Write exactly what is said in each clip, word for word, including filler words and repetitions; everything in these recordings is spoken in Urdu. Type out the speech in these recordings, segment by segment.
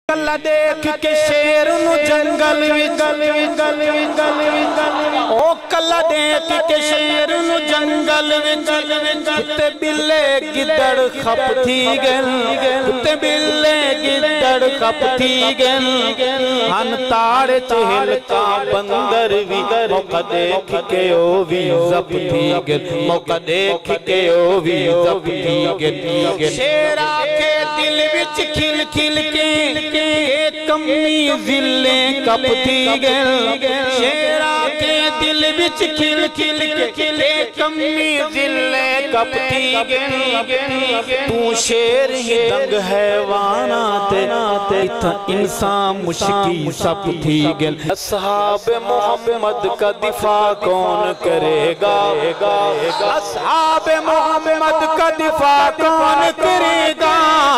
کلا دیکھ کے شیر نو جنگل وچ او کلا دیکھ کے شیر نو جنگل وچ کتے بلے گدڑ کھپ تھی گل کتے بلے گدڑ کھپ تھی گل ہن تاڑے چہل کا بندر وی موقع دیکھ کے او وی زب تھی گل موقع دیکھ کے او وی زب تھی گل شیرا کے دل وچ کھل کھل کے کمی ذلیں کپ تھی گل شیرا کے دل وچ کھل کھل کے کمی ذلیں کپ تھی گل تو شیر ہی دنگ حیوانات ایتھا انسان مشکی سپ تھی گل اصحاب محمد کا دفاع کون کرے گا اصحاب محمد کا دفاع کون کرے گا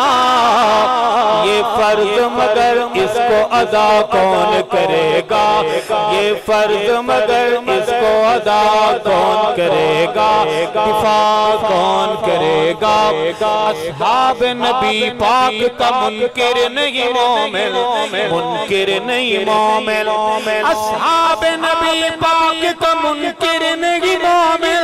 یہ فرض مگر اس کو ادا کون کرے گا یہ فرض مگر اس کو ادا کون کرے گا دفاع کون کرے گا اصحاب نبی پاک کا منکر نہیں مومن منکر نہیں مومن اصحاب نبی پاک کا منکر نہیں مومن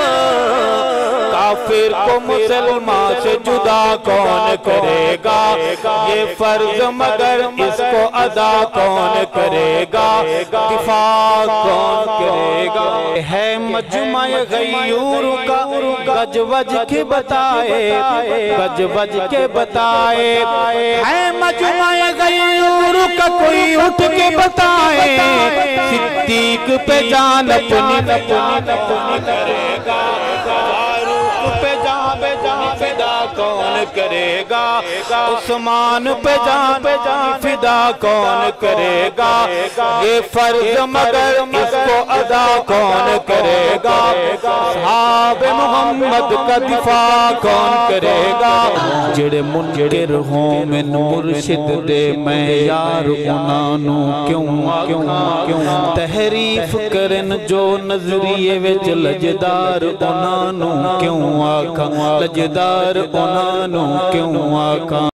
کافر کو مسلمان سے جدا کون کرے گا یہ فرض مگر اس کو ادا کون کرے گا دفاع کون کرے گا ہے مجمع غیور کا گج وج کے بتائے گج وج کے بتائے ہے مجمع غیور کا کوئی اٹھ کے بتائے صدیق پہ جان اپنی کرے گا پہ جان پہ جان فدا کون کرے گا عثمان پہ جان پہ جان فدا کون کرے گا یہ فرض مگر اس کو ادا کون کرے گا صحاب محمد کا دفاع کون کرے گا جڑے منکر ہوں میں مرشد دے میں یار انانو کیوں کیوں کیوں تحریف کرن جو نظریے وچ لجدار انانو کیوں آکھا لجدار انانو کیوں آکھا